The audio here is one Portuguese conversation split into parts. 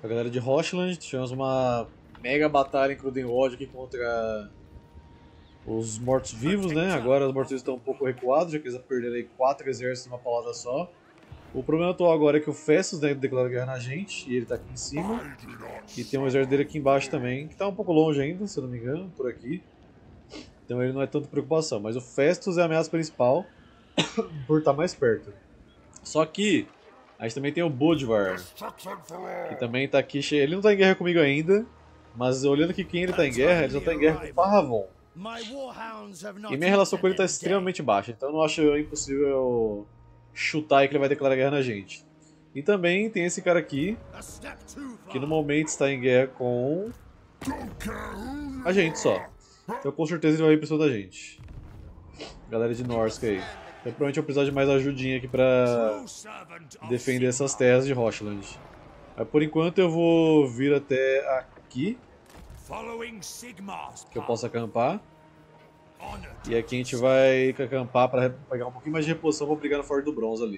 a galera de Hoshland. Tivemos uma mega batalha em Crudenwald aqui contra os mortos-vivos, né? Agora os mortos-vivos estão um pouco recuados, já que eles perderam aí 4 exércitos numa paulada só. O problema atual agora é que o Festus, né, declara guerra na gente, e ele tá aqui em cima. E tem um exército dele aqui embaixo também, que tá um pouco longe ainda, se eu não me engano, por aqui. Então ele não é tanta preocupação, mas o Festus é a ameaça principal por estar mais perto. Só que a gente também tem o Budvar, que também tá aqui cheio. Ele não tá em guerra comigo ainda, mas olhando aqui quem ele tá em guerra, ele só tá em guerra com o Parravon. E minha relação com ele tá extremamente baixa, então eu não acho impossível chutar que ele vai declarar guerra na gente. E também tem esse cara aqui, que no momento está em guerra com a gente só. Então com certeza ele vai ir pra cima da gente. Galera de Norsk aí. Então provavelmente eu vou precisar de mais ajudinha aqui pra defender essas terras de Hoshland. Mas por enquanto eu vou vir até aqui, que eu posso acampar. E aqui a gente vai acampar para pegar um pouquinho mais de reposição para brigar no Forte do Bronze ali.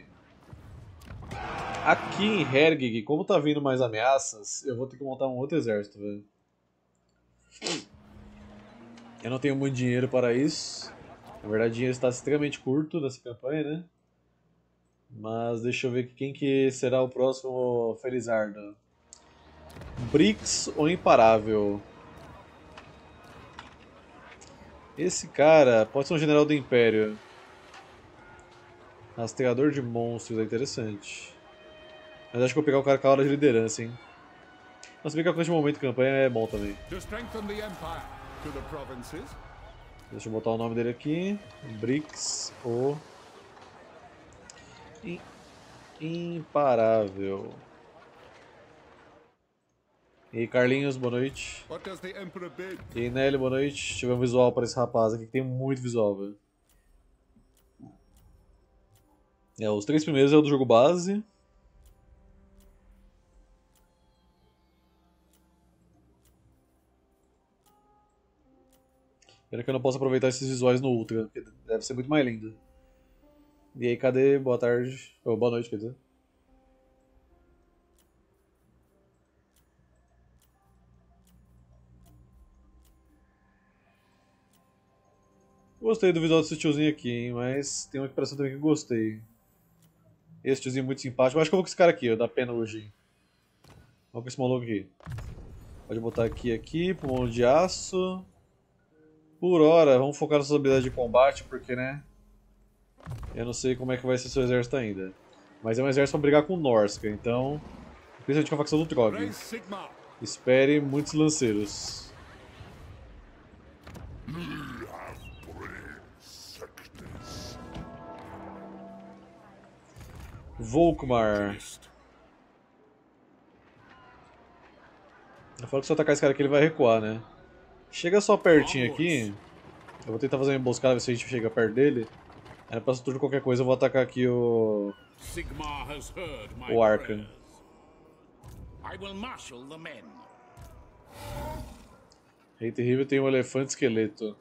Aqui em Hergig, como tá vindo mais ameaças, eu vou ter que montar um outro exército, velho. Eu não tenho muito dinheiro para isso. Na verdade, o dinheiro está extremamente curto nessa campanha, né? Mas deixa eu ver quem que será o próximo Felizardo. Brix ou Imparável? Esse cara pode ser um general do Império. Rastreador de monstros é interessante. Mas acho que eu vou pegar o cara com a hora de liderança, hein? Mas se bem que a coisa de momento de campanha é bom também. Deixa eu botar o nome dele aqui. Brix ou Imparável. E aí, Carlinhos, boa noite. E aí, Nelly, boa noite. Tive um visual para esse rapaz aqui que tem muito visual, velho. Os 3 primeiros é o do jogo base. Pena que eu não posso aproveitar esses visuais no Ultra, porque deve ser muito mais lindo. E aí, cadê? Boa tarde. Ou boa noite, quer dizer. Gostei do visual desse tiozinho aqui, hein, mas tem uma equiparação também que eu gostei. Esse tiozinho é muito simpático. Eu acho que eu vou com esse cara aqui, ó, da Penurge. Vamos com esse maluco aqui. Pode botar aqui, pulmão de aço. Por hora, vamos focar nas habilidades de combate, porque, né? Eu não sei como é que vai ser seu exército ainda. Mas é um exército pra brigar com o Norska, então... Principalmente com a facção do Trog. Espere muitos lanceiros. Volkmar. Eu falo que se eu atacar esse cara aqui ele vai recuar, né? Chega só pertinho aqui. Eu vou tentar fazer uma emboscada, ver se a gente chega perto dele. Aí no próximo turno qualquer coisa eu vou atacar aqui o Arca. Rei Terrível tem um elefante esqueleto.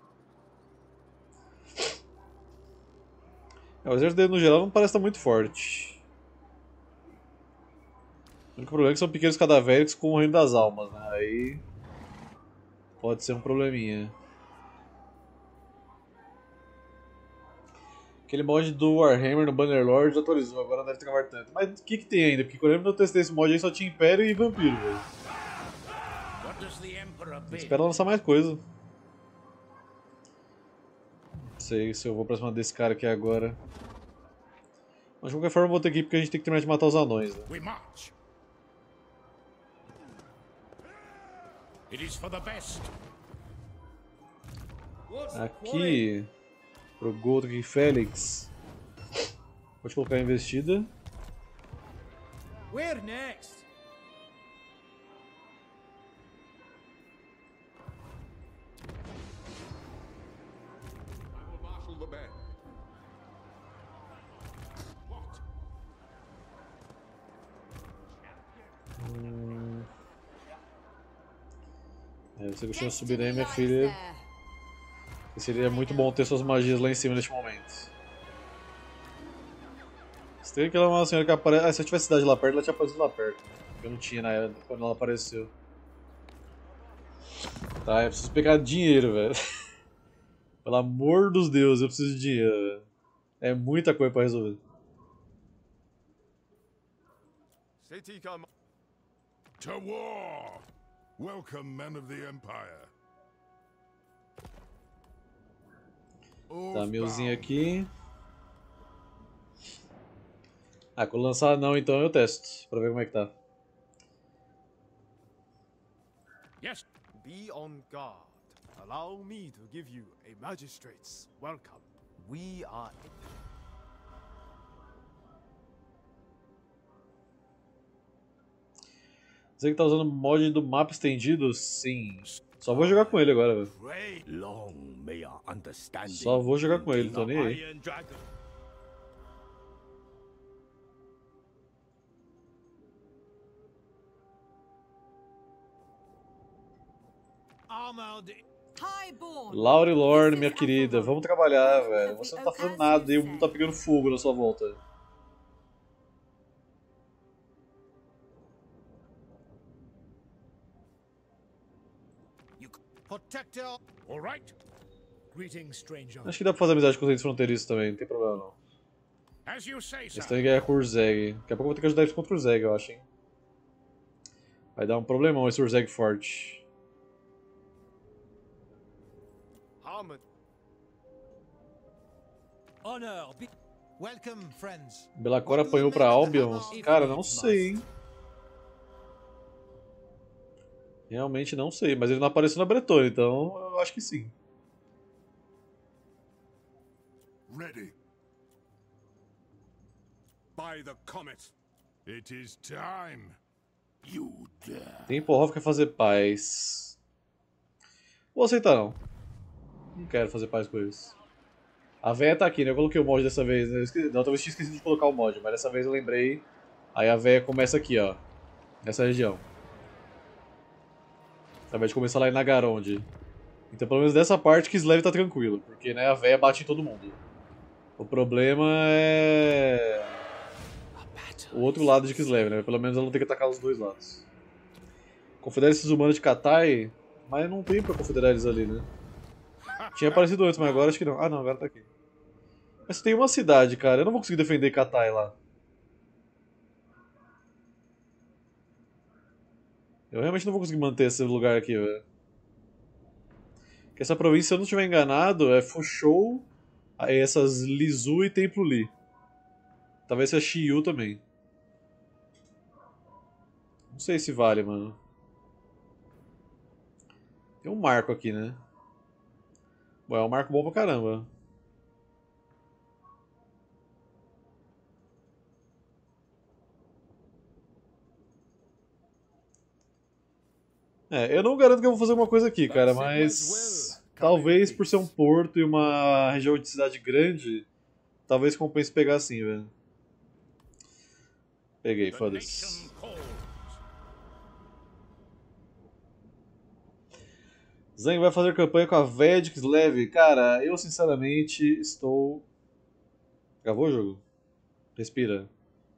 O exército dele no geral não parece estar muito forte. O único problema é que são pequenos cadavéricos com o reino das almas, né? Aí pode ser um probleminha. Aquele mod do Warhammer no Bannerlord atualizou, agora não deve travar tanto. Mas o que tem ainda? Porque quando eu lembro que eu testei esse mod aí só tinha Império e Vampiro, velho. Espero lançar mais coisa. Não sei se eu vou pra cima desse cara aqui agora. Mas de qualquer forma eu vou ter que ir porque a gente tem que terminar de matar os anões, né? Aqui, pro Goldrick Félix, pode colocar a investida. Where next? Você costuma subir aí, minha filha. Seria muito bom ter suas magias lá em cima neste momento. Você tem aquela uma senhora que aparece. Ah, se eu tivesse cidade lá perto, ela tinha aparecido lá perto. que eu não tinha na época, quando ela apareceu. Tá, eu preciso pegar dinheiro, velho. Pelo amor dos deuses, eu preciso de dinheiro, velho. É muita coisa pra resolver. To war! Welcome, men of the Empire. Tá, milzinho aqui. Ah, quando lançar não, então eu testo, pra ver como é que tá. Yes. Be on guard. Allow me to give you a magistrate's welcome. We are. Você que tá usando o mod do mapa estendido? Sim. Só vou jogar com ele agora, velho. Só vou jogar com ele, tô nem aí. Laure Lorne, minha querida, vamos trabalhar, velho. Você não tá fazendo nada e o mundo tá pegando fogo na sua volta. Acho que dá pra fazer amizade com os entes fronteiriços também, não tem problema não. Eles estão em guerra com o Urzeg. Daqui a pouco eu vou ter que ajudar eles contra o Urzeg, eu acho, hein. Vai dar um problemão esse Urzeg forte. Belacor apanhou pra Albion? Cara, não sei, hein. Realmente não sei, mas ele não apareceu na Bretonnia, então eu acho que sim. Ready. By the comet. It is time. You dare. Temporov quer fazer paz. Vou aceitar não. Não quero fazer paz com eles. A véia tá aqui, né? Eu coloquei o mod dessa vez. Né? Da outra vez tinha esquecido de colocar o mod, mas dessa vez eu lembrei. Aí a véia começa aqui, ó. Nessa região. Ao invés de começar lá em Nagaronde. Então pelo menos dessa parte Kislev tá tranquilo. Porque né, a véia bate em todo mundo. O problema é... o outro lado de Kislev, né? Pelo menos ela não tem que atacar os dois lados. Confederar esses humanos de Katai... Mas não tem pra confederar eles ali, né? Tinha aparecido antes, mas agora acho que não. Ah não, agora tá aqui. Mas tem uma cidade, cara. Eu não vou conseguir defender Katai lá. Eu realmente não vou conseguir manter esse lugar aqui, velho. Porque essa província, se eu não estiver enganado, é Fushou, essas Lizu e Templo Li. Talvez seja Shiyu também. Não sei se vale, mano. Tem um marco aqui, né? Bom, é um marco bom pra caramba. É, eu não garanto que eu vou fazer alguma coisa aqui, cara, mas... talvez por ser um porto e uma região de cidade grande, talvez compense pegar assim, velho. Peguei, foda-se. Zeng vai fazer campanha com a Ved Kislev. Cara, eu sinceramente estou... Gravou o jogo? Respira.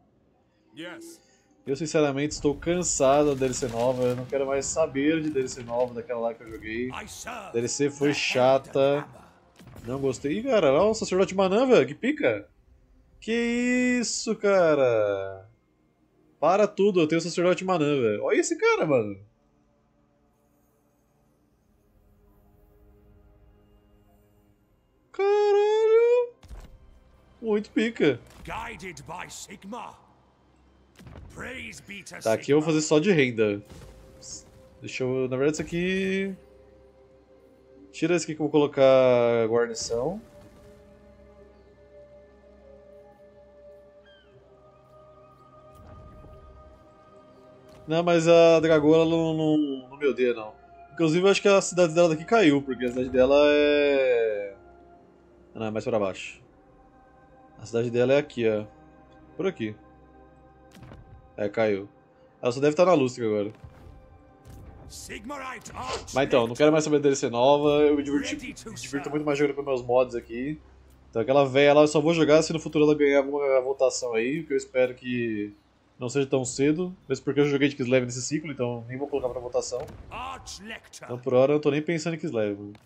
Eu sinceramente estou cansado da DLC nova, eu não quero mais saber de DLC nova daquela lá que eu joguei. A DLC foi chata, não gostei. Ih, cara, olha o sacerdote Manã, velho, que pica! Que isso, cara! Para tudo, eu tenho o sacerdote Manã, velho. Olha esse cara, mano! Caralho! Muito pica. Tá, aqui eu vou fazer só de renda. Deixa eu... na verdade isso aqui... tira esse aqui que eu vou colocar guarnição. Não, mas a Dragoa ela não me odeia, não. Inclusive eu acho que a cidade dela daqui caiu, porque a cidade dela é... não, é mais pra baixo. A cidade dela é aqui, ó. Por aqui. É, caiu. Ela só deve estar na lustre agora. Mas então, não quero mais saber da DLC nova, eu me divirto muito mais jogando com meus mods aqui. Então aquela véia lá eu só vou jogar se no futuro ela ganhar alguma votação aí, que eu espero que não seja tão cedo, mesmo porque eu joguei de Kislev nesse ciclo, então nem vou colocar pra votação. Então por hora eu não tô nem pensando em Kislev. Mano.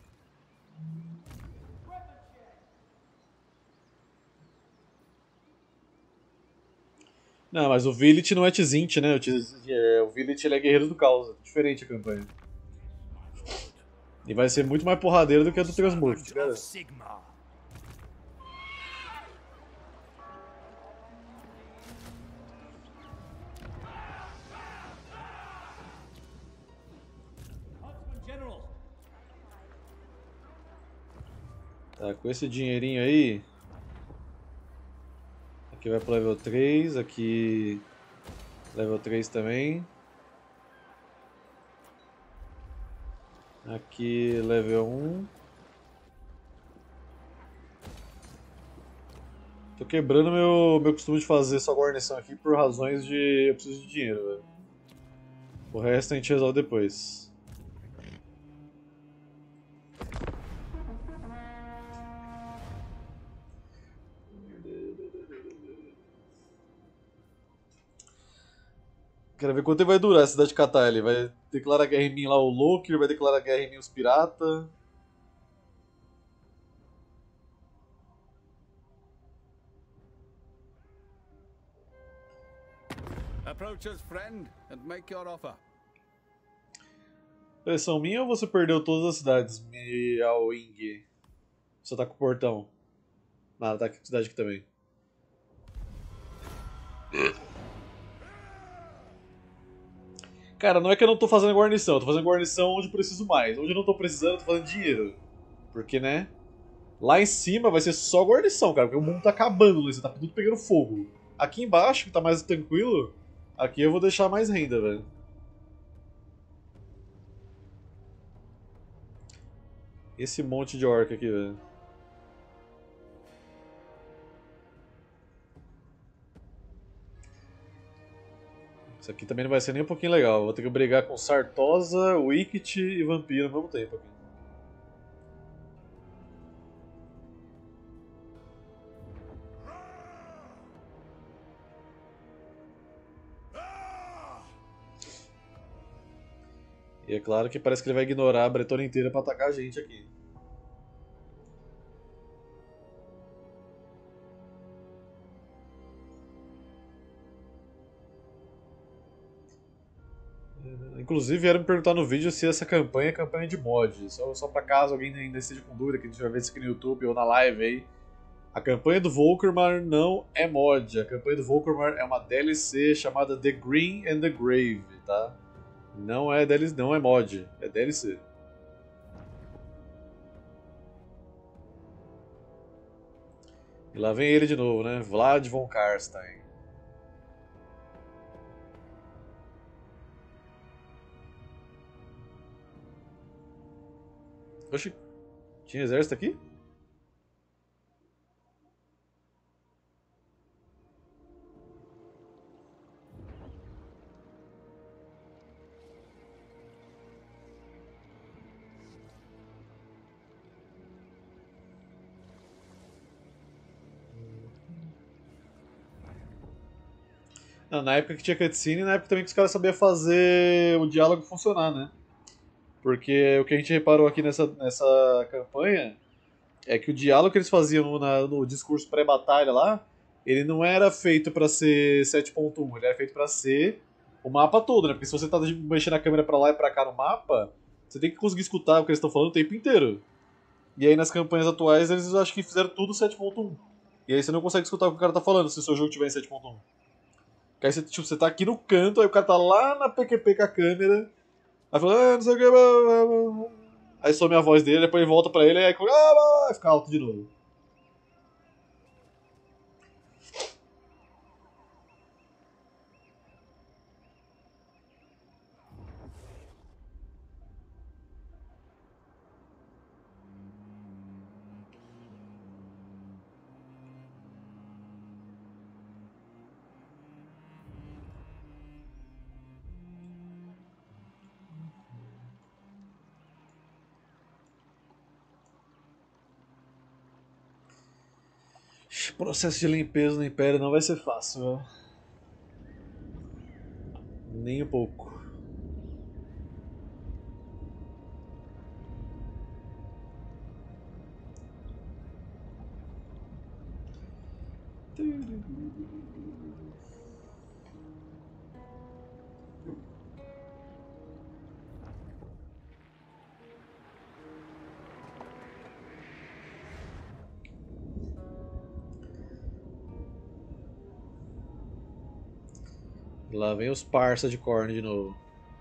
Não, mas o Villit não é Tzint, né? O Villit ele é Guerreiro do Caos, é diferente a campanha. E vai ser muito mais porradeiro do que a do Transmorph, te garanto. Tá, com esse dinheirinho aí... Aqui vai pro level 3, aqui... Level 3 também. Aqui level 1. Tô quebrando meu costume de fazer só guarnição aqui por razões de... eu preciso de dinheiro, velho. O resto a gente resolve depois. Quero ver quanto tempo vai durar essa cidade de Catar. Ele vai declarar guerra em mim lá o Loki, ele vai declarar guerra em mim os piratas. Approach us, friend, and make your offer. Pressão minha ou você perdeu todas as cidades? Ao Ing. Só tá com o portão. Nada, tá aqui com cidade aqui também. Cara, não é que eu não tô fazendo guarnição, eu tô fazendo guarnição onde eu preciso mais. Onde eu não tô precisando, eu tô fazendo dinheiro. Porque, né? Lá em cima vai ser só guarnição, cara, porque o mundo tá acabando, né? Você tá tudo pegando fogo. Aqui embaixo, que tá mais tranquilo, aqui eu vou deixar mais renda, velho. Esse monte de orc aqui, velho. Isso aqui também não vai ser nem um pouquinho legal. Vou ter que brigar com Sartosa, Wicket e Vampiro ao mesmo tempo aqui. E é claro que parece que ele vai ignorar a Bretônia inteira pra atacar a gente aqui. Inclusive vieram me perguntar no vídeo se essa campanha é campanha de mod. Só pra caso alguém ainda esteja com dúvida, que a gente vai ver isso aqui no YouTube ou na live aí. A campanha do Volkermar não é mod. A campanha do Volkermar é uma DLC chamada The Green and the Grave, tá? Não é DLC, não é mod, é DLC. E lá vem ele de novo, né? Vlad von Karstein. Oxi, tinha exército aqui? Não, na época que tinha cutscene, na época também que os caras sabiam fazer o diálogo funcionar, né? Porque o que a gente reparou aqui nessa campanha é que o diálogo que eles faziam no discurso pré-batalha lá, ele não era feito pra ser 7.1, ele era feito pra ser o mapa todo, né? Porque se você tá mexendo a câmera pra lá e pra cá no mapa, você tem que conseguir escutar o que eles estão falando o tempo inteiro. E aí nas campanhas atuais eles acho que fizeram tudo 7.1. E aí você não consegue escutar o que o cara tá falando se o seu jogo tiver em 7.1. Porque aí você, tipo, você tá aqui no canto, aí o cara tá lá na PQP com a câmera, aí fala, não sei o que, blá, blá, blá. Aí some a voz dele, depois ele volta pra ele, aí fica alto de novo. Processo de limpeza no Império não vai ser fácil, velho. Nem um pouco. Lá vem os parça de Khorne de novo.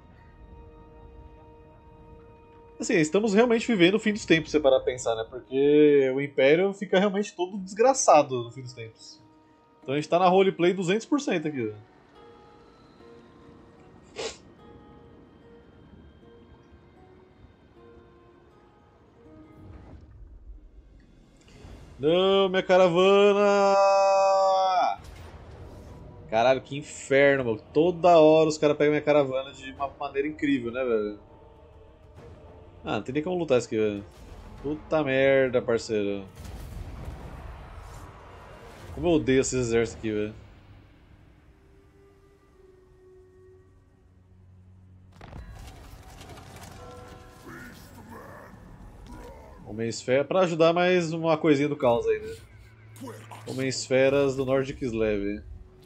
Assim, estamos realmente vivendo o fim dos tempos, se você parar pra pensar, né? Porque o Império fica realmente todo desgraçado no fim dos tempos. Então a gente tá na roleplay 200% aqui. Não, minha caravana! Caralho, que inferno, mano. Toda hora os caras pegam minha caravana de uma maneira incrível, né, velho? Ah, não tem nem como lutar isso aqui, velho. Puta merda, parceiro. Como eu odeio esses exércitos aqui, velho. Homem-esfera, pra ajudar mais uma coisinha do caos aí, né? Homem-esferas do norte de Kislev.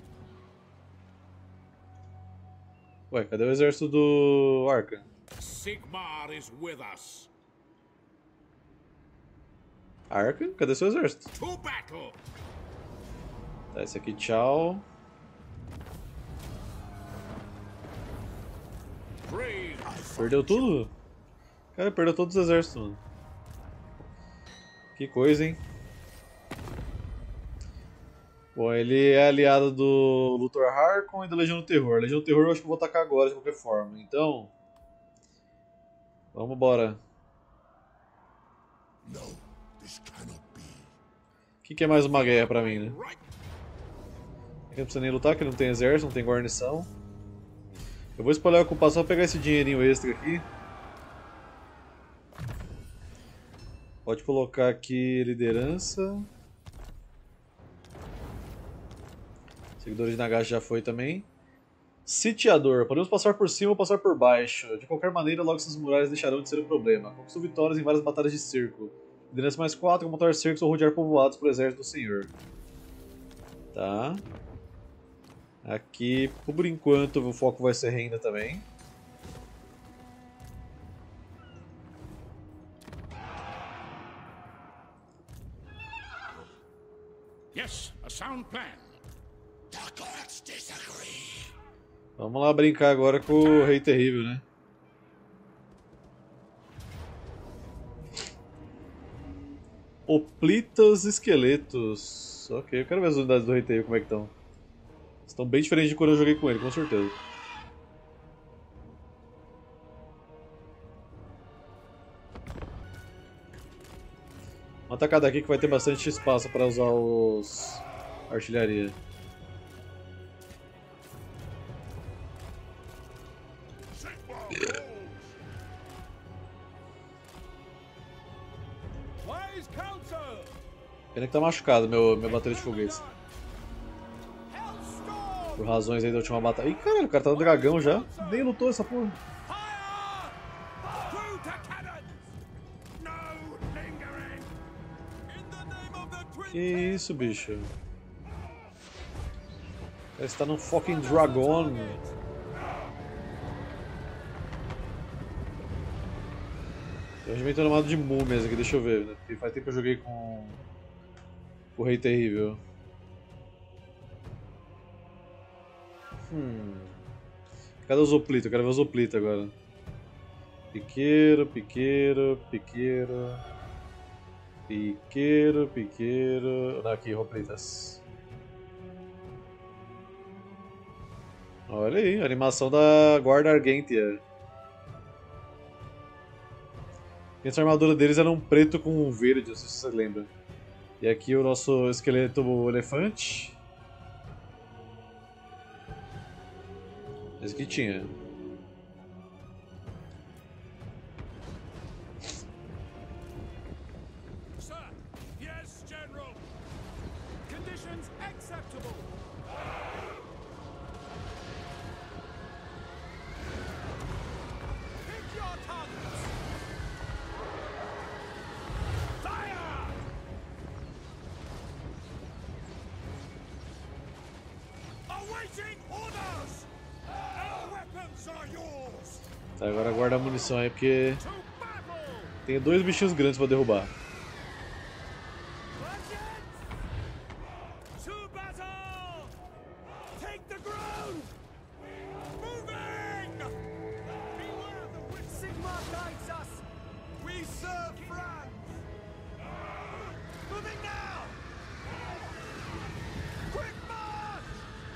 Ué, cadê o exército do Arca? Sigmar is with us. Arca? Cadê seu exército? To battle. Tá, esse aqui, tchau. Perdeu tudo? Cara, perdeu todos os exércitos, mano. Que coisa, hein? Bom, ele é aliado do Luthor Harkon e da Legião do Terror. A Legião do Terror eu acho que eu vou atacar agora de qualquer forma. Então... vamos embora. O que é mais uma guerra pra mim, né? Aqui não precisa nem lutar, que não tem exército, não tem guarnição. Eu vou espalhar a ocupação pra pegar esse dinheirinho extra aqui. Pode colocar aqui liderança. Seguidores de Nagash já foi também. Sitiador. Podemos passar por cima ou passar por baixo. De qualquer maneira, logo essas muralhas deixarão de ser um problema. Conquistou vitórias em várias batalhas de cerco. Liderança mais 4, como montar cercos ou rodear povoados pro exército do senhor. Tá. Aqui, por enquanto, o foco vai ser renda também. Yes, a sound plan. Vamos lá brincar agora com o Rei Terrível, né? Hoplitas esqueletos. Ok, eu quero ver as unidades do Rei Terrível como é que estão. Estão bem diferentes de quando eu joguei com ele, com certeza. Vamos atacar daqui que vai ter bastante espaço para usar os... artilharia. Pena que tá machucado meu bateria de foguetes. Por razões aí da última batalha. Ih, caralho, o cara tá no dragão já. Nem lutou essa porra. Que isso, bicho? Ele está num fucking dragon. Tem um regimento armado de múmias aqui, deixa eu ver, né? Porque faz tempo que eu joguei com o Rei Terrível. Cadê os Hoplitas? Eu quero ver os Hoplitas agora. Piqueiro, piqueiro, piqueiro. Piqueiro, piqueiro. Não, aqui, Hoplitas. Olha aí, a animação da Guarda Argentia. Essa armadura deles era um preto com um verde, não sei se você lembra. E aqui o nosso esqueleto elefante. Esse aqui tinha. Sir, yes, General. Conditions acceptable. Orders! Our weapons are yours! Tá, agora guarda a munição aí, porque To battle! tem 2 bichinhos grandes pra derrubar. To battle! Take the ground! Moving! Beware of the witch. Sigmar guides us! We serve France! Moving now! Quick march!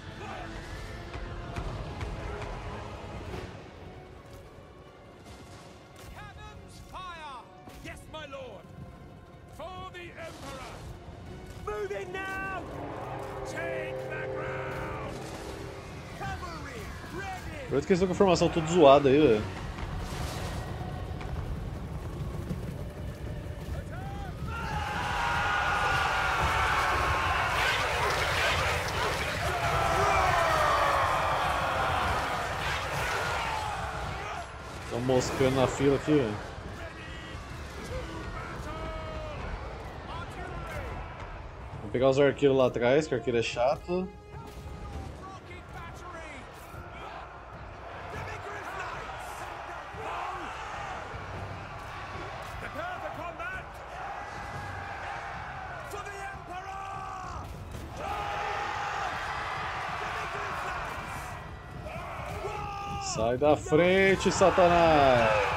Cannons fire! Yes, my lord! For the Emperor! Moving now! Take the ground! Cavalry, ready! Por isso que eles estão com a formação toda zoada aí, velho. Estão moscando na fila aqui, velho. Vou pegar os arqueiros lá atrás, que arqueiro é chato. Rocket battery! Demigrant knights! Prepare for combat! For the Emperor! Demigrant knights! Sai da frente, Satanás!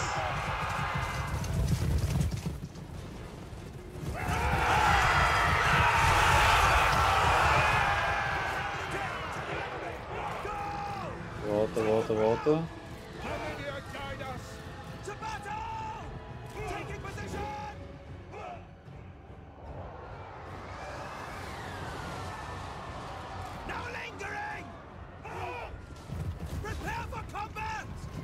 Volta, volta, volta. Numidia guide us! To battle! Taking position! No lingering! Prepare for combat!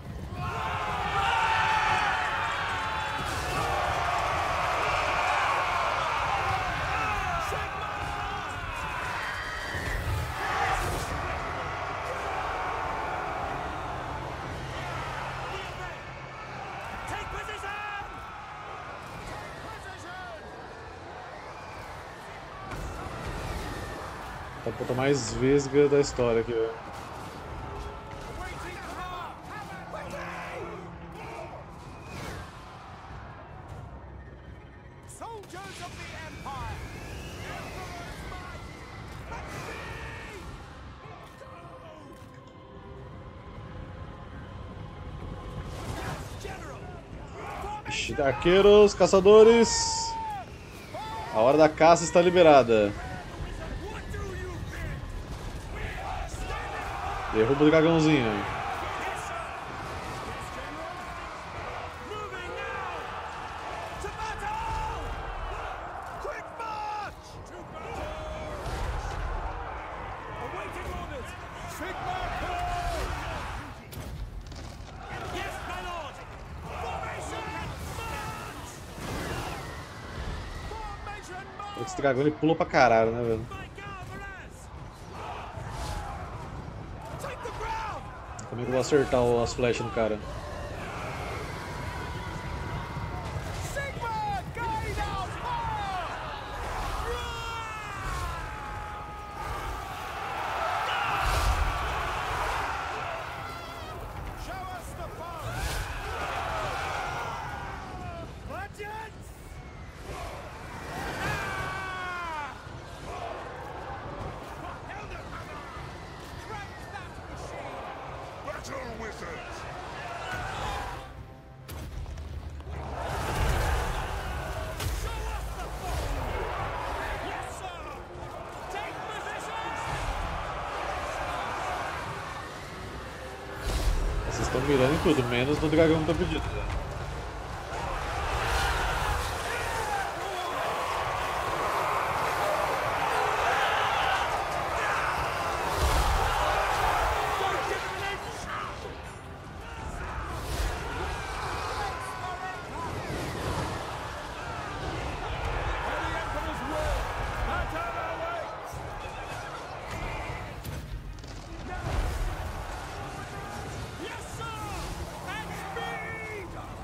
Take position! Position! Tá a ponta mais vesga da história aqui, velho. Waiting for waiting! Soldiers of the Empire! Emperor's might! Let me! Go! Yes, General! Ixi, arqueiros, caçadores. A hora da caça está liberada. What do you think? Stand Derruba o dragãozinho. Yes, sir! Yes, General! Moving now! To battle! Quick march! To battle! Awaiting orders! Sigmar Corps! Yes, my lord! Formation march! Formation march! Esse dragão ele pula pra caralho, né, velho? My Garveras! Take the ground! Como é que eu vou acertar as flechas no cara? Sigmar, guide our fire! Show us the fire! Legends! Elderhammer! Crank that machine! Battle wizards! Show us the fire! Yes, sir! Take positions! Vocês estão mirando em tudo, menos no dragão que tá pedindo, velho. Yes, sir! And speed!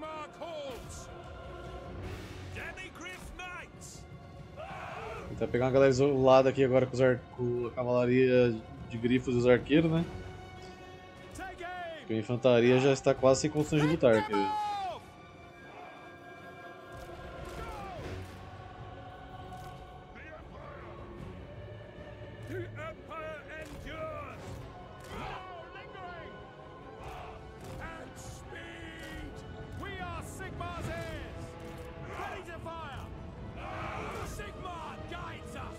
Sigmar calls. Demigryph Knights. Tentar pegar uma galera isolada aqui agora com, com a cavalaria de grifos e os arqueiros, né? Take aim! Porque a infantaria já está quase sem condições de lutar aqui. The Empire endures. No lingering. And speed. We are Sigmar's heirs! Ready to fire! Sigmar guides us!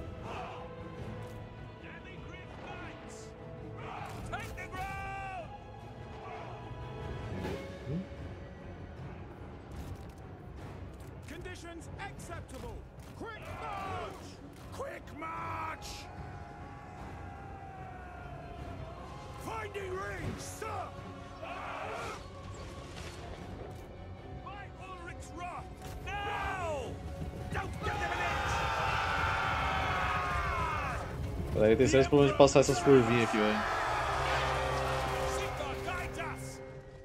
Demigryph Knights. Take the ground. Conditions acceptable! Quick march! Quick march. Finding range, sir. By Ulrich's wrath. Now. Don't give them an inch. A galera tem sérios problemas de passar essas curvinhas aqui, velho. Sigmar guides us.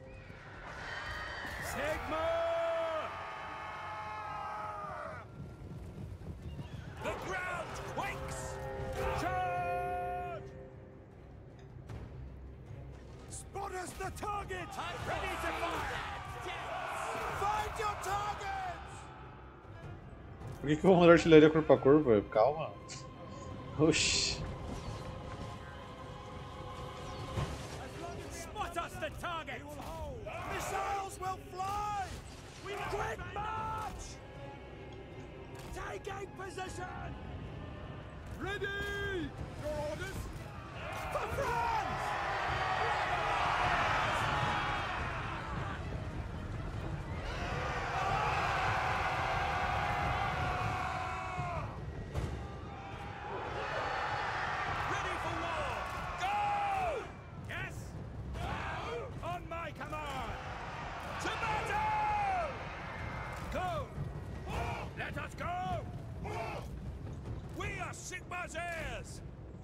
Sigmar! The ground quakes. Charge! Spot us the target! Ready to fire! Find your targets! Por que eu vou mandar artilharia corpo a corpo, velho? Calma. Oxi. Spot us the target! Missiles will fly! Quick march! Taking position! Ready! Your orders? For France! Ready for war. Go. Yes. On my command. To battle. Go. Let us go. We are Sigmar's heirs.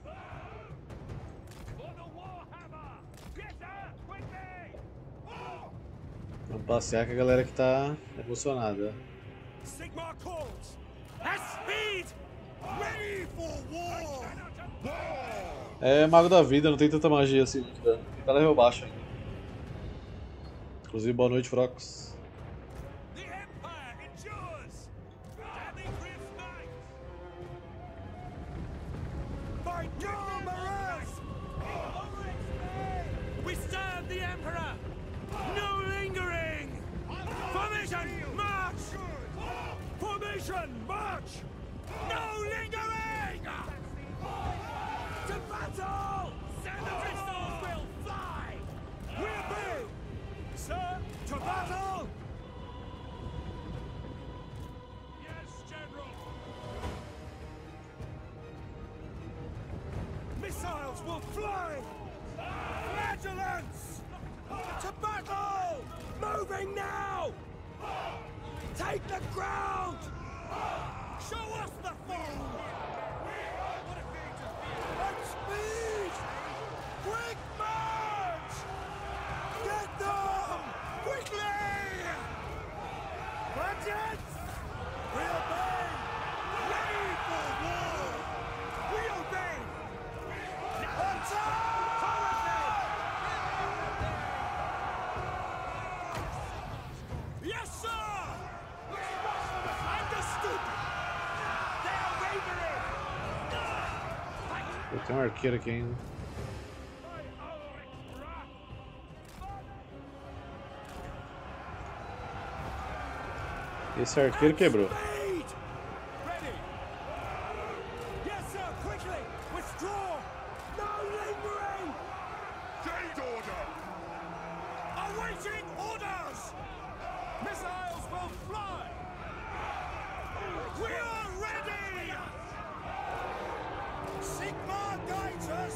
For the Warhammer. Get her quickly. Vamos passear com a galera que tá emocionada. Sigmar calls. At speed. Ready for war. É mago da vida, não tem tanta magia assim. Ele tá level baixo ainda. Inclusive, boa noite, Frocos. The Empire endures. Demigryph Knights. By Dormarus! We serve the Emperor! No lingering! Formation, march! Formation, march! No lingering! To battle! Send the pistols will fly! We'll be! Sir, to battle! Yes, General. Missiles will fly! Flagellants! To battle! Moving now! Take the ground! Show us the foe! At speed! Quick march! Get them! Quickly! Budgets! We obey! Ready for war! We obey! Attack! Yes, sir! Understood! They are wavering! Pô, tem um arqueiro aqui ainda. Esse arqueiro quebrou. Speed! Ready! Yes, sir! Quickly! Withdraw! No lingering! Gate order! Awaiting orders! Missiles will fly! We are ready! Sigmar guides us!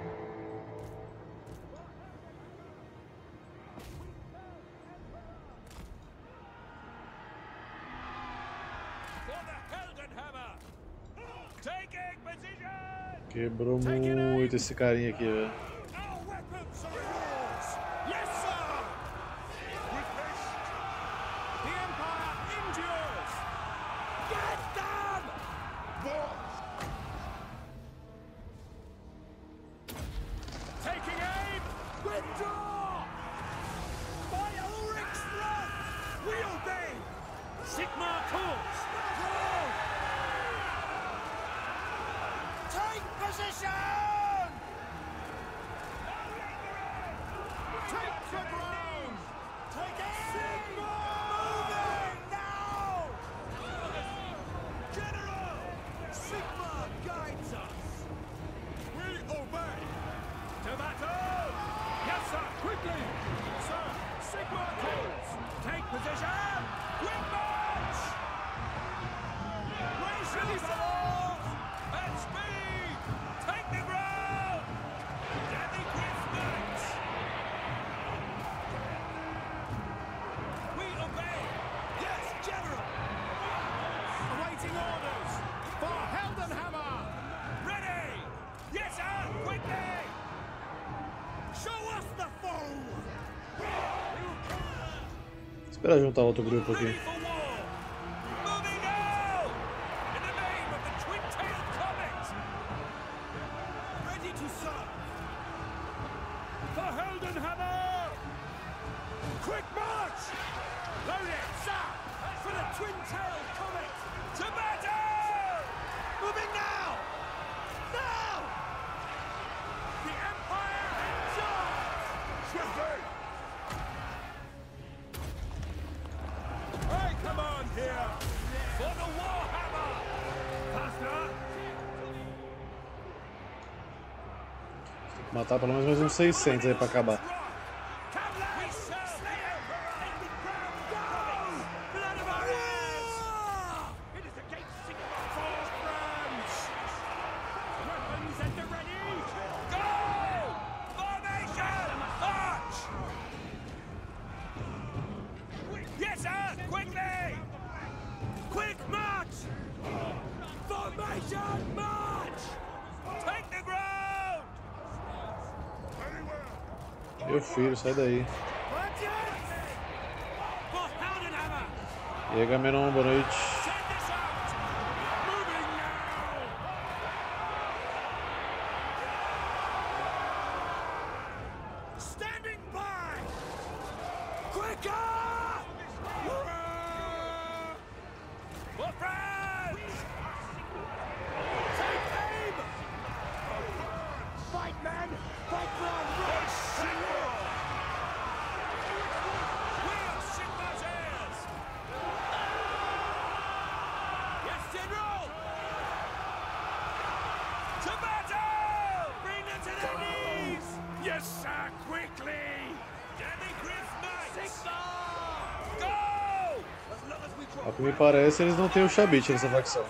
For the Heldenhammer. Taking position. Quebrou muito esse carinha aqui, velho. Our weapons are yours! Yes, sir! With haste! Espera juntar outro grupo aqui. Matar pelo menos mais uns 600 aí pra acabar. Meu filho, sai daí. E aí, Gamenon, boa noite. Ao que me parece, eles não têm o Chabit nessa facção.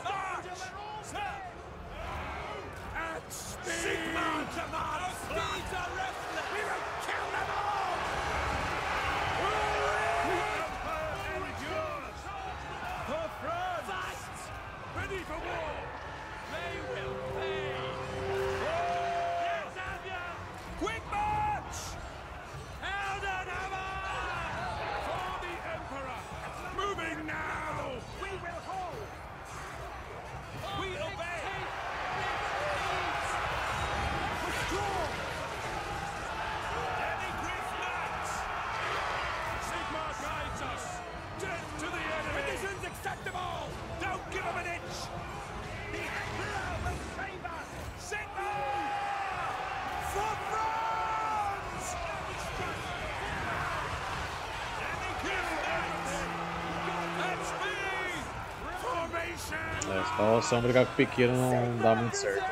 Se vão brigar com o pequeno não dá muito certo.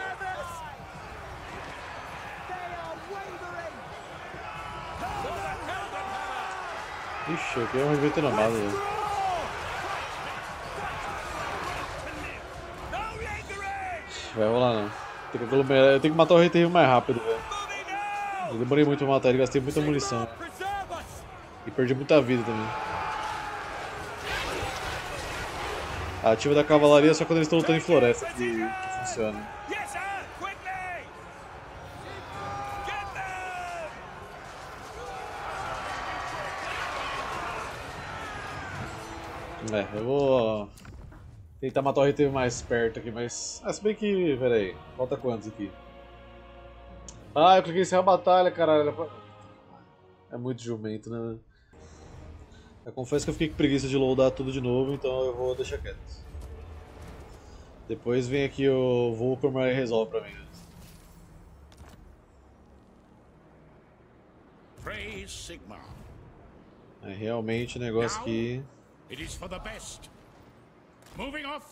Ixi, aqui é um evento namado. Vai rolar não. Tem que aglomerar. Eu tenho que matar o rei terrível mais rápido, velho. Eu demorei muito pra matar ele, gastei muita munição. E perdi muita vida também. A ativa da cavalaria é só quando eles estão lutando em floresta que funciona. Eu vou tentar matar o RT mais perto aqui, mas... se bem que... pera aí, falta quantos aqui? Ah, eu cliquei em encerrar a batalha, caralho. É muito jumento, né? Eu confesso que eu fiquei com preguiça de loadar tudo de novo, então eu vou deixar quieto. Depois vem aqui o Vulpemar e resolve pra mim. Praise Sigmar. É realmente o negócio aqui. It is for the best. Moving off.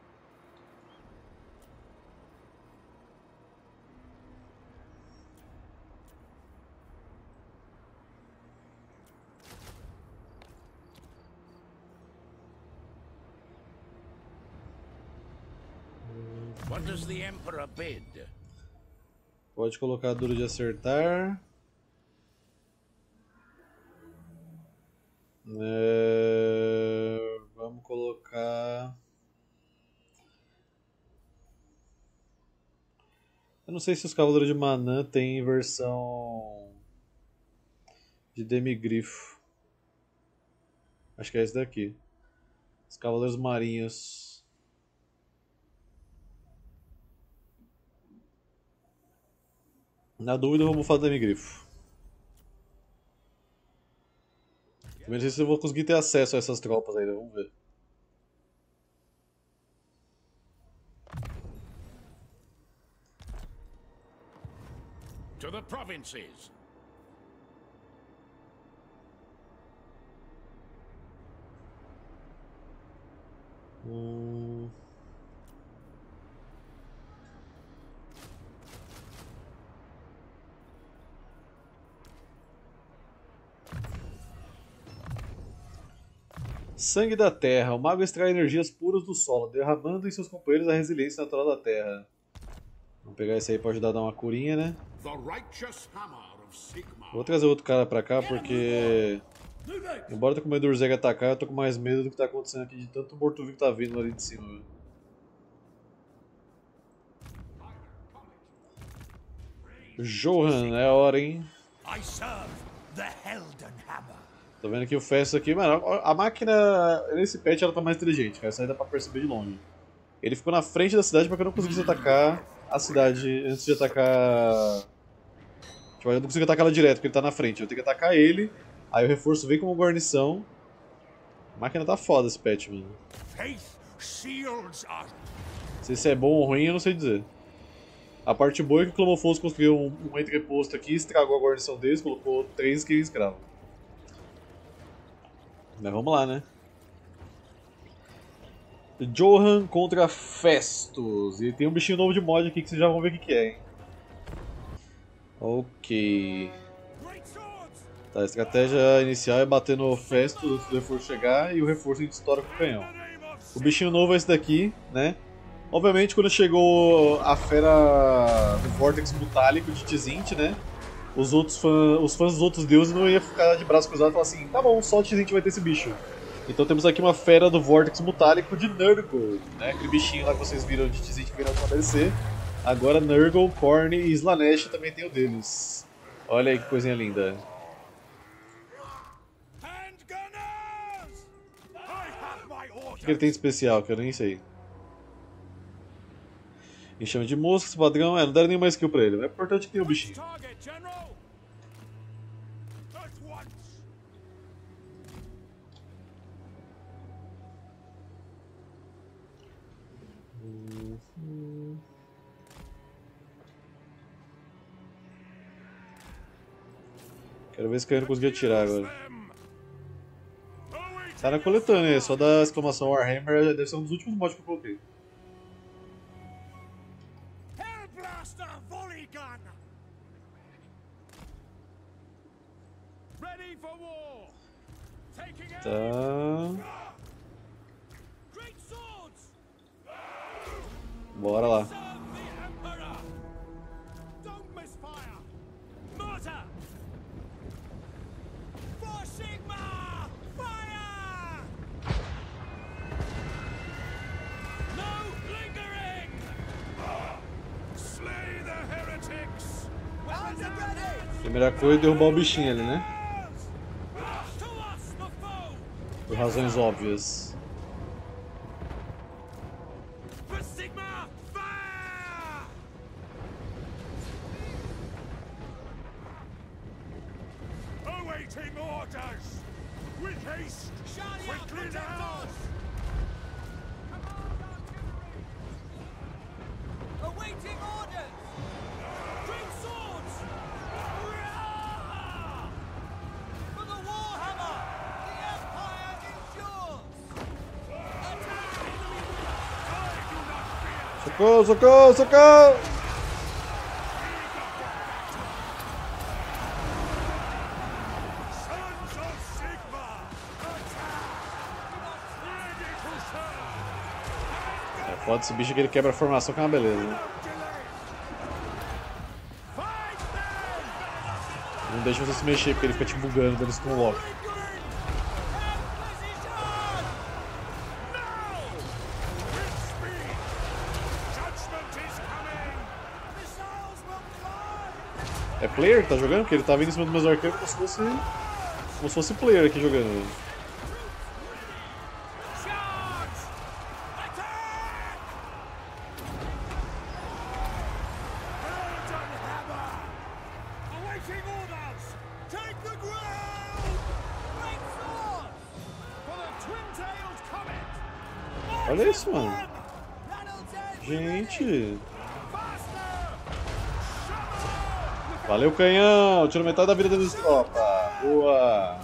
What does the Emperor bid? Pode colocar duro de acertar. Vamos colocar... Eu não sei se os Cavaleiros de Manã tem versão de Demigrifo. Acho que é esse daqui. Os Cavaleiros Marinhos. Na dúvida, eu vou bufar do Demigrifo. Também não sei se eu vou conseguir ter acesso a essas tropas ainda, vamos ver. To the provinces. Sangue da Terra. O mago extrai energias puras do solo, derramando em seus companheiros a resiliência natural da Terra. Vamos pegar esse aí pra ajudar a dar uma curinha, né? The righteous hammer of Sigmar. Vou trazer outro cara pra cá porque... Embora eu tô com medo do Urzeg atacar, eu tô com mais medo do que tá acontecendo aqui, de tanto morto-vivo que tá vindo ali de cima. Velho. Johan, é a hora, hein? I serve the Helden hammer. Tô vendo aqui o Festus aqui, mano, a máquina nesse patch ela tá mais inteligente, cara, isso aí dá pra perceber de longe. Ele ficou na frente da cidade porque eu não conseguisse atacar a cidade antes de atacar... Tipo, eu não consigo atacar ela direto porque ele tá na frente, eu tenho que atacar ele, aí o reforço vem como guarnição. A máquina tá foda esse patch, mano. Faith shields us. Se isso é bom ou ruim, eu não sei dizer. A parte boa é que o Clomophos construiu um entreposto aqui, estragou a guarnição deles, colocou 3 skins escravos. Mas vamos lá, né? Johan contra Festus. E tem um bichinho novo de mod aqui que vocês já vão ver o que é, hein? Ok. Tá, a estratégia inicial é bater no Festus antes do reforço chegar e o reforço a gente estoura com o canhão. O bichinho novo é esse daqui, né? Obviamente quando chegou a fera do Vortex Mutálico de Tzint, né? Os fãs dos outros deuses não iam ficar de braço cruzado e falar assim, tá bom, só o Tzint vai ter esse bicho. Então temos aqui uma fera do Vortex Mutálico de Nurgle, né? Aquele bichinho lá que vocês viram de Tzint que veio na última DLC. Agora Nurgle, Khorne e Slaanesh também tem o deles. Olha aí que coisinha linda. O que ele tem de especial, que eu nem sei. Enxame de moscas, padrão, não deram nenhuma skill pra ele, mas é importante que tenha o bichinho. Quero ver se o Caio não conseguiu atirar agora. Tá na coletânea, só da exclamação Warhammer deve ser um dos últimos mods que eu coloquei. Tá. Bora lá. Primeira coisa é derrubar o bichinho ali, né? Por razões óbvias. Awaiting orders! With haste! Quickly now! Awaiting orders! Great swords! For the Warhammer! The Empire endures! Socorro, socorro, socorro! Sons of Sigmar! Attack! Ready to serve! É foda esse bicho que ele quebra a formação, que é uma beleza, né? Não deixa você se mexer porque ele fica te bugando, dando stun lock. É player que tá jogando? Porque ele tá vindo em cima dos meus arqueiros como se fosse player aqui jogando. Olha isso, mano. Gente. Valeu, canhão. Tirou metade da vida deles, tropa. Boa.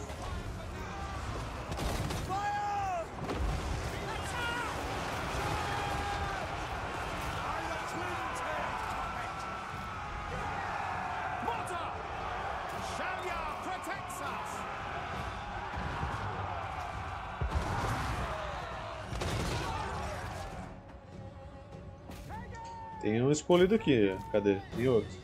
Tem um escolhido aqui. Cadê? Tem outro.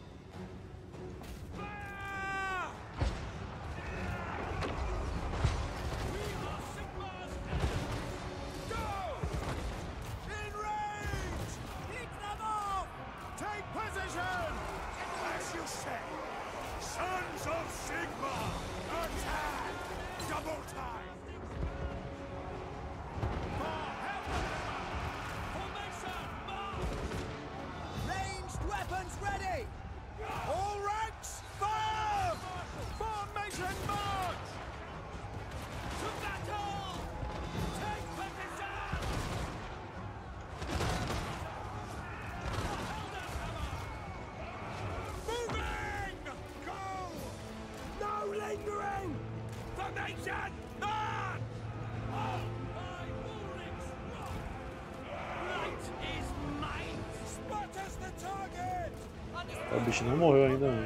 O bicho não morreu ainda, não.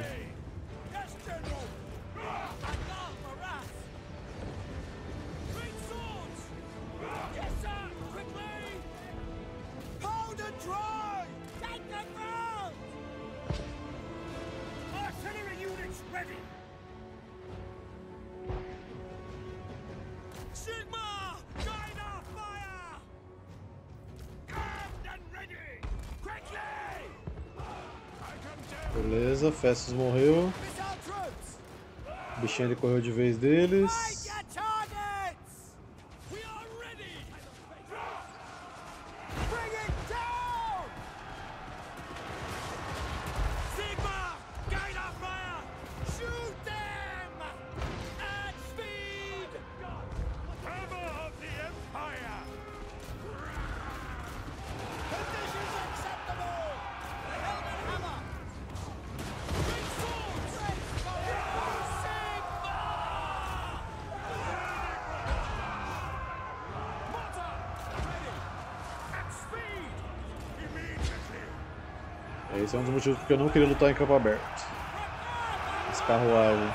Beleza, Festus morreu. O bichinho ele correu de vez deles. Esse é um dos motivos porque eu não queria lutar em campo aberto. Esse carruagem.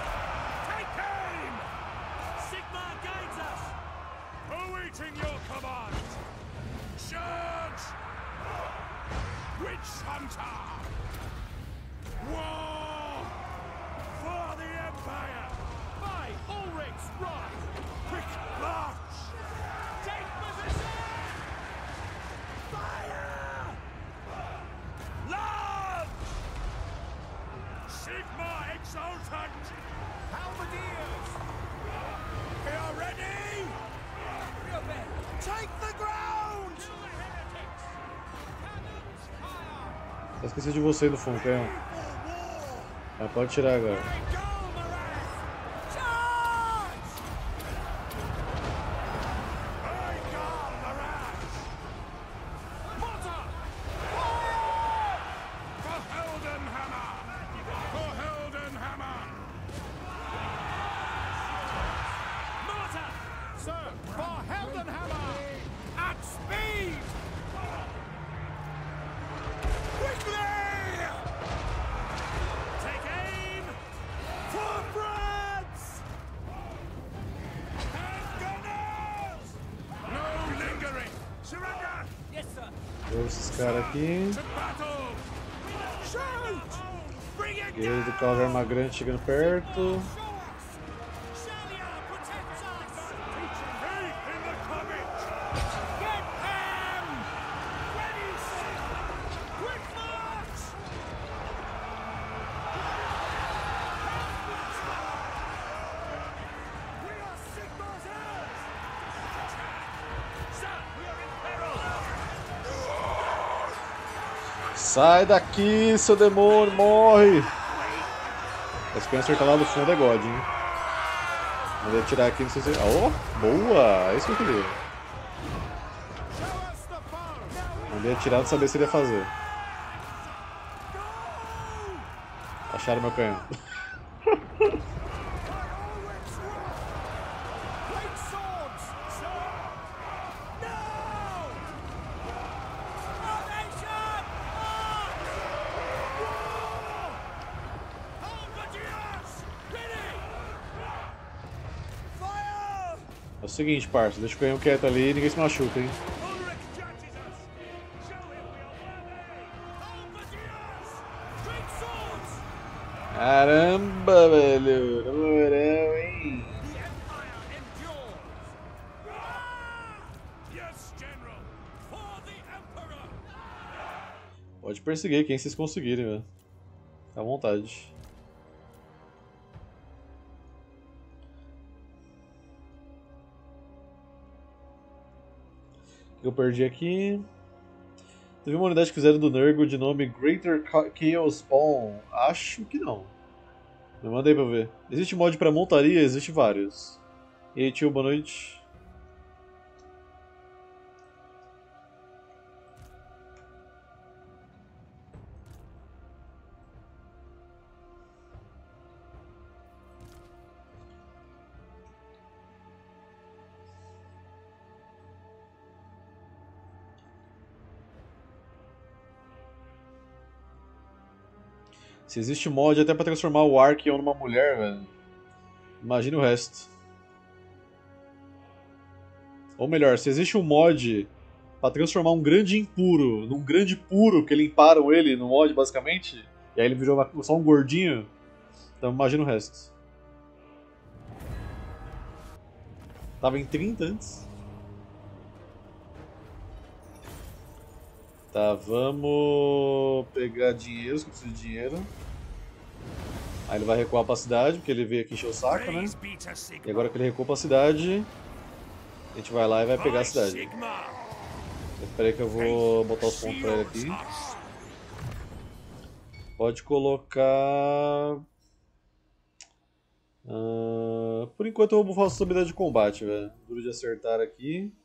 Eu esqueci de você no fundo, canhão. Mas pode tirar agora. Esses caras aqui. Guerreiro do Cavalo de Arma Grande chegando perto. Sai daqui, seu demônio, morre! O Spencer tá lá no fundo, é God, hein? Vou tirar aqui, não sei se... Oh, boa! É isso que eu queria. Mandei atirar, não sabia se ele ia fazer. Acharam meu canhão. É o seguinte, parça, deixa o canhão quieto ali e ninguém se machuca, hein? Caramba, velho, na moral, hein? Pode perseguir quem vocês conseguirem, velho. Fica à vontade. O que eu perdi aqui? Teve uma unidade que fizeram do Nurgle de nome Greater Chaos Spawn. Acho que não. Me mandei pra ver. Existe mod pra montaria? Existe vários. E aí, tio, boa noite. Se existe mod até pra transformar o Archeon numa mulher, velho. Imagina o resto. Ou melhor, se existe um mod pra transformar um grande impuro num grande puro, que limparam ele no mod, basicamente, e aí ele virou só um gordinho, então imagina o resto. Tava em 30 antes. Tá, vamos pegar dinheiro, que eu preciso de dinheiro. Aí ele vai recuar pra cidade, porque ele veio aqui encher o saco, né? E agora que ele recuou pra cidade, a gente vai lá e vai pegar a cidade. Espera aí que eu vou botar os pontos pra ele aqui. Pode colocar... por enquanto eu vou fazer sua habilidade de combate, velho. Duro de acertar aqui.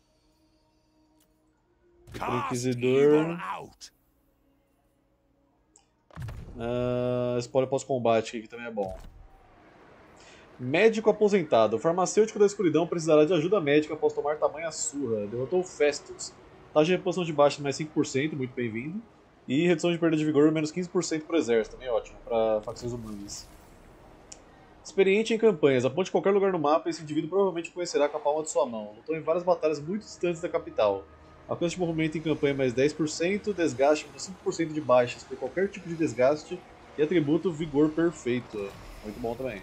Pro Inquisidor. Spoiler pós-combate aqui, que também é bom. Médico aposentado. O farmacêutico da escuridão precisará de ajuda médica após tomar tamanha surra. Derrotou o Festus. Taxa de reposição de baixa mais 5%, muito bem-vindo. E redução de perda de vigor menos 15% pro exército, também ótimo, para facções humanas. Experiente em campanhas. Aponte qualquer lugar no mapa e esse indivíduo provavelmente conhecerá com a palma de sua mão. Lutou em várias batalhas muito distantes da capital. Alcance de movimento em campanha mais 10%, desgaste menos 5% de baixas por qualquer tipo de desgaste e atributo vigor perfeito. Muito bom também.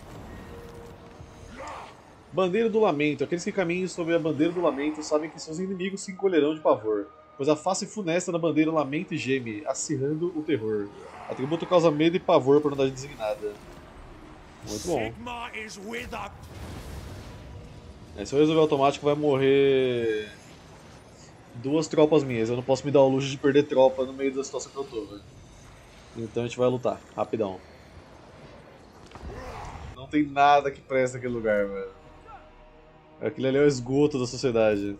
Bandeira do Lamento. Aqueles que caminham sobre a Bandeira do Lamento sabem que seus inimigos se encolherão de pavor, pois a face funesta da bandeira lamenta e geme, acirrando o terror. Atributo causa medo e pavor por unidade designada. Muito bom. Se eu resolver automático vai morrer 2 tropas minhas. Eu não posso me dar o luxo de perder tropa no meio da situação que eu tô, velho. Então a gente vai lutar, rapidão. Não tem nada que presta naquele lugar, velho. Aquilo ali é o esgoto da sociedade.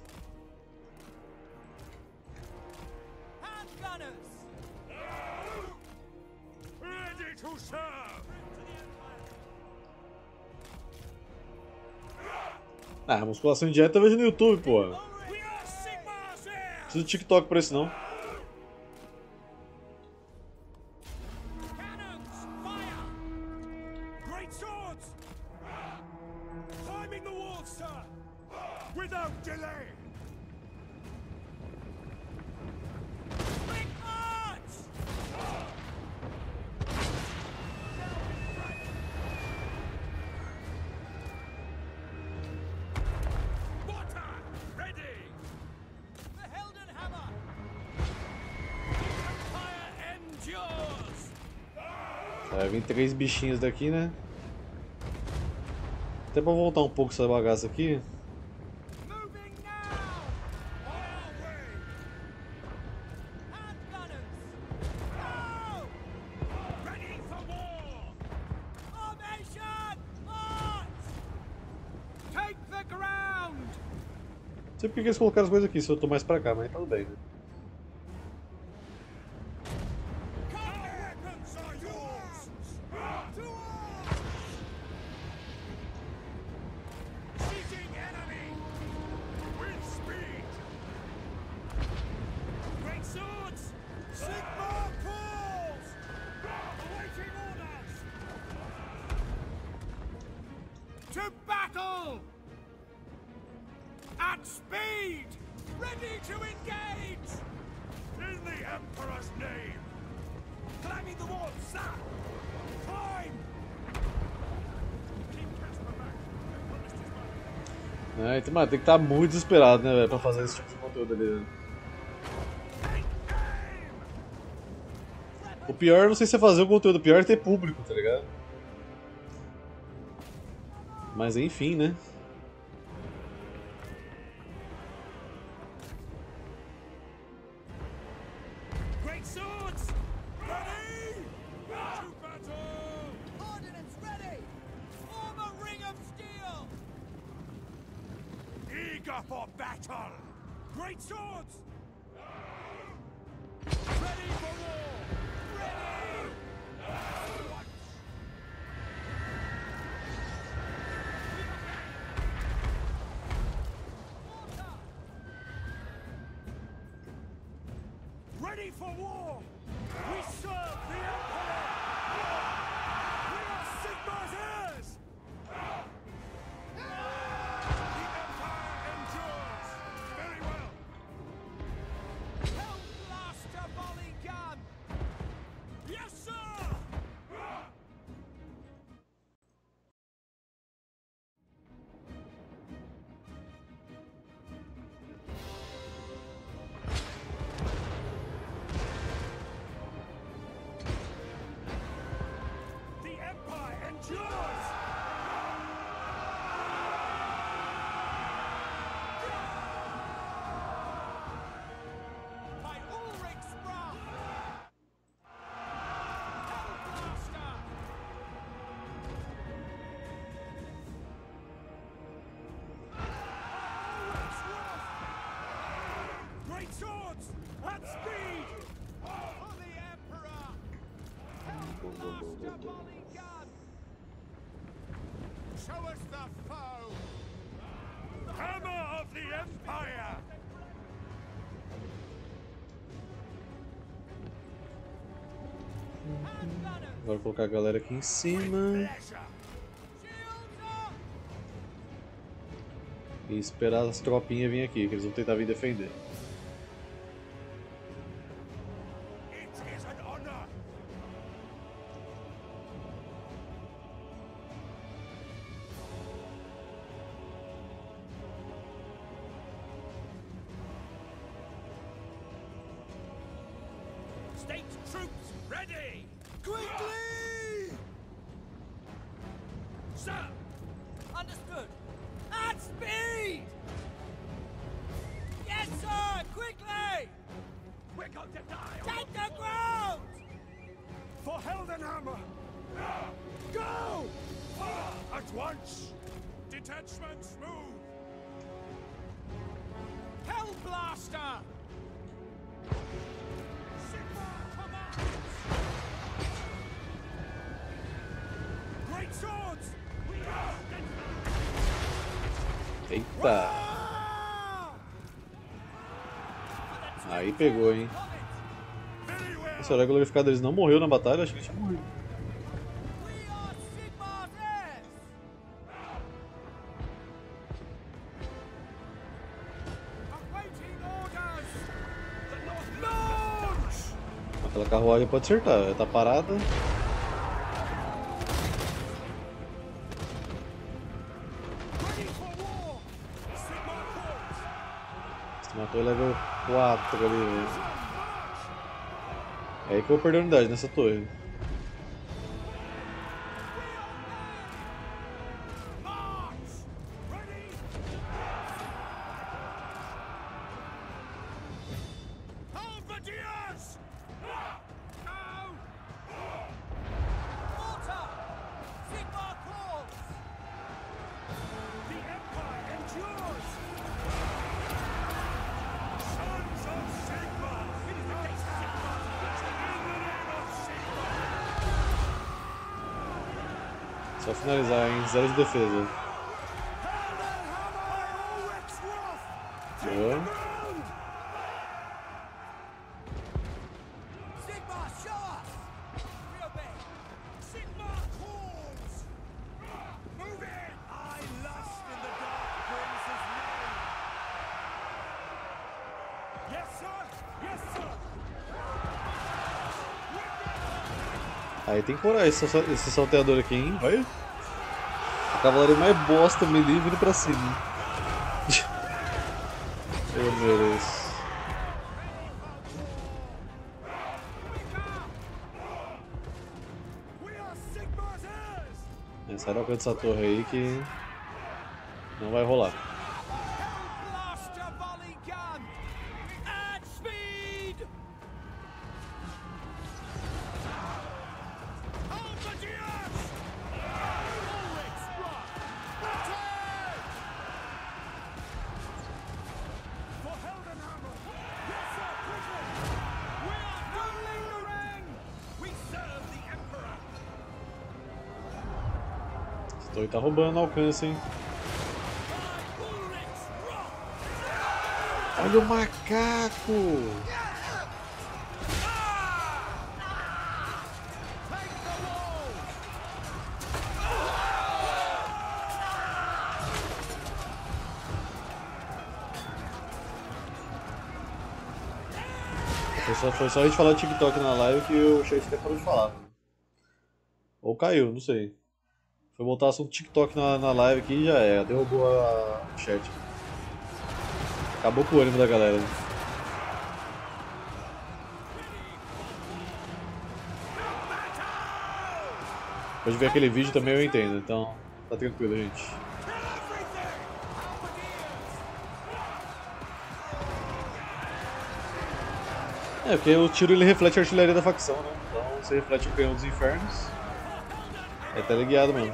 Musculação indireta eu vejo no YouTube, pô. Não preciso de TikTok pra isso, não. Vai vir 3 bichinhos daqui, né? Até pra voltar um pouco essa bagaça aqui. Não sei porque eles colocaram as coisas aqui, se eu tô mais pra cá, mas tudo bem, né? At speed! Ready to engage! In the Emperor's name! Climbing the wall, sir! Climb! Keep Casper back. I've punished his mind. Então, mano, tem que estar muito desesperado, né, velho, pra fazer esse tipo de conteúdo ali. Né? O pior não sei se é fazer o conteúdo, o pior é ter público, tá ligado? Mas enfim, né? Great swords! Ready! To battle! Ordnance ready! Form a ring of steel! Eager for battle! Great swords! Ready for war! Ready! Ready for war! We serve the Emperor! We are Sigmar's heirs! The Empire endures! Very well! Hellblaster volley gun! Yes, sir! The Empire endures! By Ulrich Sprach! Hellblaster! Ulrich's wrath! Great swords! At speed! For the Emperor! Hellblaster volley gun! Show us the foe! Hammer of the Empire! Hand gunners! Agora colocar a galera aqui em cima Leisure! Shields up! e esperar as tropinhas virem aqui, que eles vão tentar vir defender. It is an honor! State troops ready! Quickly! Sir! Understood! At speed! Yes, sir! Quickly! We're going to die! Take the ground! For Heldenhammer! Go! At once! Detachments move! Hellblaster! Sigmar commands! Great swords! Eita! Aí pegou, hein? Very well! Esse herói glorificado eles não morreu na batalha, acho que ele tinha morrido. We are Sigmar's heirs! Awaiting orders! Launch! Aquela carruagem pode acertar, ela tá parada. Ready for war! Sigmar calls! Você matou o level 4 ali, velho. É aí que eu vou perder a unidade nessa torre. March! Ready! Halberdiers! Now! Water! Sigmar calls! The Empire endures! Sons of Sigmar! In the name of Sigmar! Só finalizar, hein? 0 de defesa. Heldenhammer by Ulrich's wrath! Take Boa. the ground! Sigmar, show us! We obey! Sigmar calls! Move in! I lust in the Dark Prince's name! Aí tem que curar esse salteador aqui, hein? Vai. A cavalaria mais bosta melee vindo pra cima. Eu mereço. Sai do alcance dessa torre aí que não vai rolar. Blaster volley gun! At speed! Halberdiers! Ulrich's rock! Attack! For Heldenhammer! Yes, sir, quickly! We are ruling the ring! We serve the Emperor! Esse torre tá roubando alcance, hein? Olha o macaco! Foi só a gente falar de TikTok na live que o chat até parou de falar. Ou caiu, não sei. Foi voltar assunto TikTok na live aqui e já é, derrubou o chat. Acabou com o ânimo da galera. Depois de ver aquele vídeo também eu entendo, então tá tranquilo, gente. É, porque o tiro ele reflete a artilharia da facção, né? Então você reflete o canhão dos infernos. É teleguiado mesmo.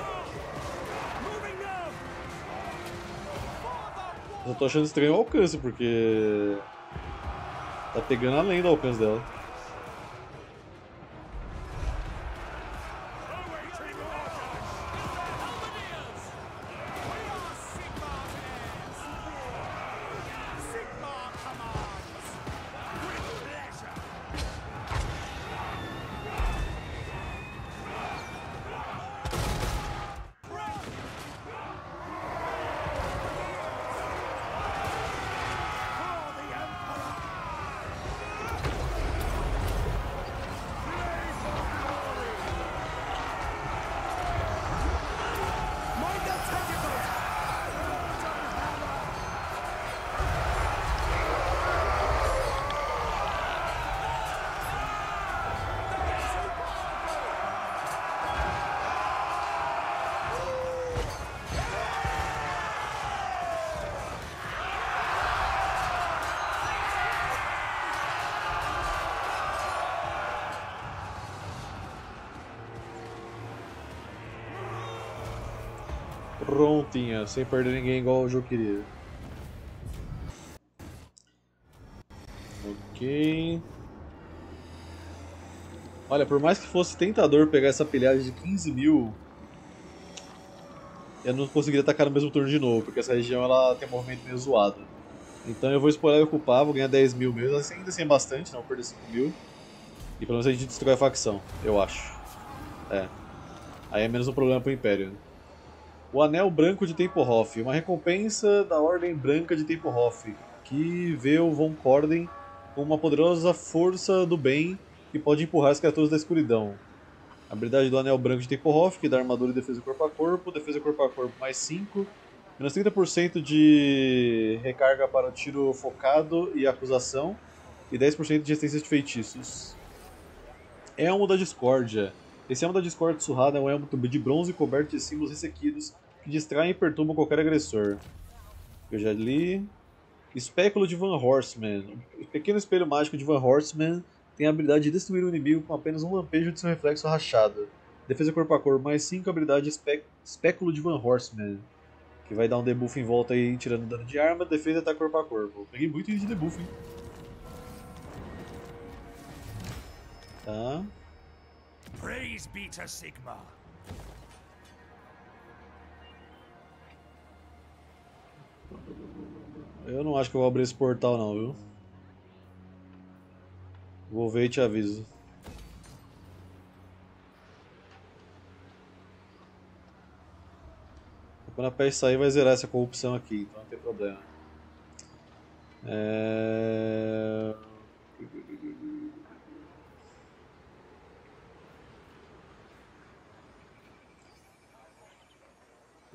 Eu tô achando estranho o alcance, porque tá pegando além do alcance dela. Prontinha, sem perder ninguém igual o jogo queria. Ok. Olha, por mais que fosse tentador pegar essa pilhagem de 15 mil, eu não conseguiria atacar no mesmo turno de novo, porque essa região ela tem um movimento meio zoado. Então eu vou spoiler e ocupar, vou ganhar 10 mil mesmo, ainda assim é bastante, não vou perder 5 mil. E pelo menos a gente destrói a facção, eu acho. É. Aí é menos um problema pro Império. O Anel Branco de Tempelhof, uma recompensa da Ordem Branca de Tempelhof, que vê o Von Corden como uma poderosa força do bem que pode empurrar as criaturas da escuridão. A habilidade do Anel Branco de Tempelhof, que dá armadura e defesa corpo a corpo mais 5, menos 30% de recarga para o tiro focado e acusação, e 10% de resistência de feitiços. Elmo da Discórdia. Esse Elmo da Discórdia surrado é um elmo de bronze coberto de símbolos ressequidos que distraem e perturbam qualquer agressor. Eu já li. Espéculo de Van Horseman. O pequeno espelho mágico de Van Horseman tem a habilidade de destruir o inimigo com apenas um lampejo de seu reflexo rachado. Defesa corpo a corpo mais 5, habilidade Espéculo de Van Horseman, que vai dar um debuff em volta aí, tirando dano de arma, defesa e ataque corpo a corpo. Peguei muito de debuff, hein? Tá. Praise be to Sigma. Eu não acho que eu vou abrir esse portal não, viu? Vou ver e te aviso. Quando a peste sair vai zerar essa corrupção aqui, então não tem problema.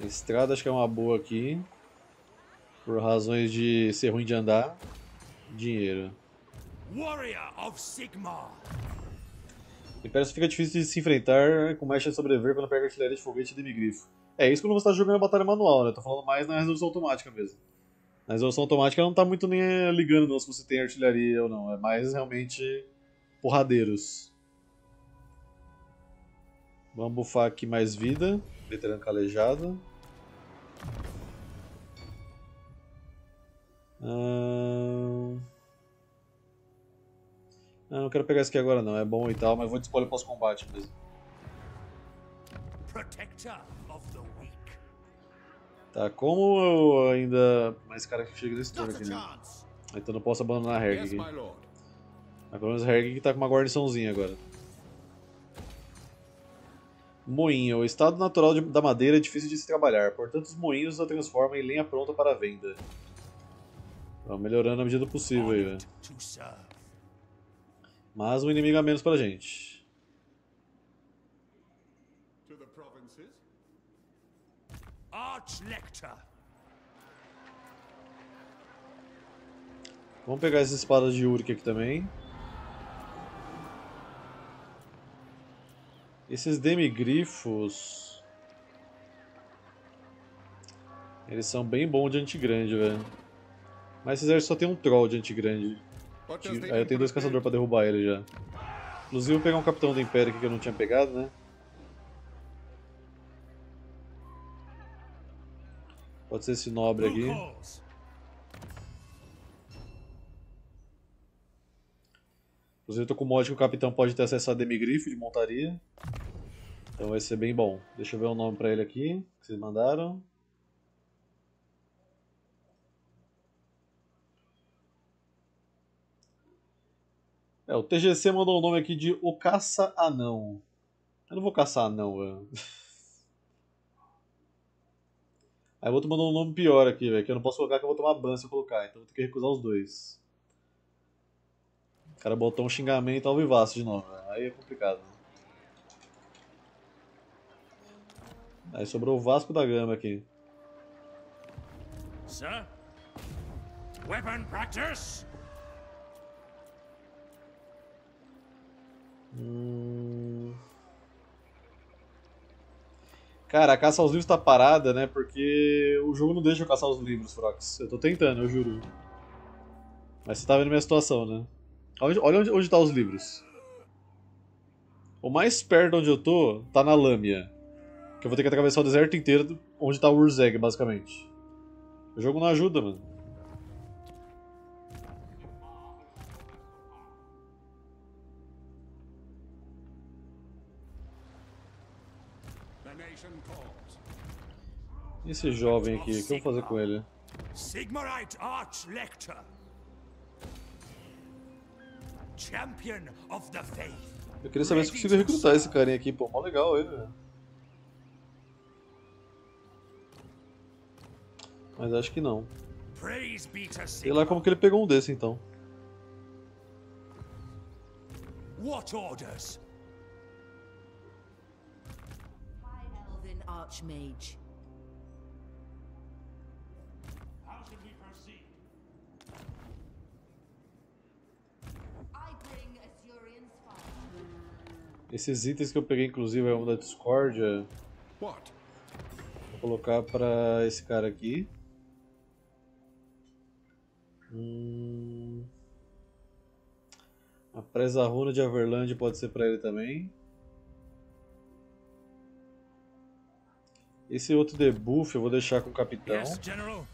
A estrada acho que é uma boa aqui. Por razões de ser ruim de andar. Dinheiro. Warrior of Sigmar. O Império fica difícil de se enfrentar, com mais chance de sobreviver quando pega artilharia de foguete e demigrifo. É isso quando você está jogando a batalha manual, né? Tô falando mais na resolução automática mesmo. Na resolução automática não tá muito nem ligando não, se você tem artilharia ou não. É mais realmente porradeiros. Vamos bufar aqui mais vida. Veterano calejado. Não quero pegar esse aqui agora não, é bom e tal, mas vou de spoiler pós-combate mesmo. Protector of the weak. Tá, como eu ainda... mais cara que chega nesse turno aqui, né? Então não posso abandonar a Herg Yes, aqui. my lord. Mas pelo menos a Herg que tá com uma guarniçãozinha agora. Moinho. O estado natural da madeira é difícil de se trabalhar, portanto os moinhos a transformam em lenha pronta para venda. Vamos melhorando à medida do possível aí, velho. To serve. Mas um inimigo a menos pra gente. To the provinces? Archlector. Vamos pegar essas espadas de Uruk aqui também. Esses demigrifos... eles são bem bons de antigrande, velho. Mas esse exército só tem um troll de antigrande. What does the Aí eu tenho dois Emperor caçadores pra derrubar ele já. Inclusive eu vou pegar um capitão do Império aqui que eu não tinha pegado, né? Pode ser esse nobre aqui. Who calls? Inclusive eu tô com o mod que o capitão pode ter acesso a demigrifo de montaria. Então vai ser bem bom. Deixa eu ver o nome pra ele aqui, que vocês mandaram. O TGC mandou o nome aqui de O Caça-Anão. Eu não vou caçar anão, velho. Aí o outro mandou um nome pior aqui, velho, que eu não posso colocar, que eu vou tomar ban se eu colocar. Então eu vou ter que recusar os dois. O cara botou um xingamento ao vivaço de novo, véio. Aí é complicado. Aí sobrou o Vasco da Gama aqui. Sir? Weapon practice? Cara, a caça aos livros tá parada, né? Porque o jogo não deixa eu caçar os livros, Frox. Eu tô tentando, eu juro. Mas você tá vendo minha situação, né? Olha onde tá os livros. O mais perto de onde eu tô tá na Lâmia. Que eu vou ter que atravessar o deserto inteiro onde tá o Urzeg, basicamente. O jogo não ajuda, mano. The nation calls. E esse jovem aqui, o que eu vou fazer com ele? Sigmarite Archlector. Champion of the Faith. Eu queria saber se eu consigo recrutar esse carinha aqui, pô, mó legal ele, né? Mas acho que não. Praise be to Sei lá Sigmar. como que ele pegou um desse então. What orders? High Elven Archmage. How should we proceed? I bring Azurian's fire. Esses itens que eu peguei, inclusive, é um da Discordia. What? Vou colocar pra esse cara aqui. A presa runa de Averland pode ser pra ele também. Esse outro debuff eu vou deixar com o capitão. Yes, General.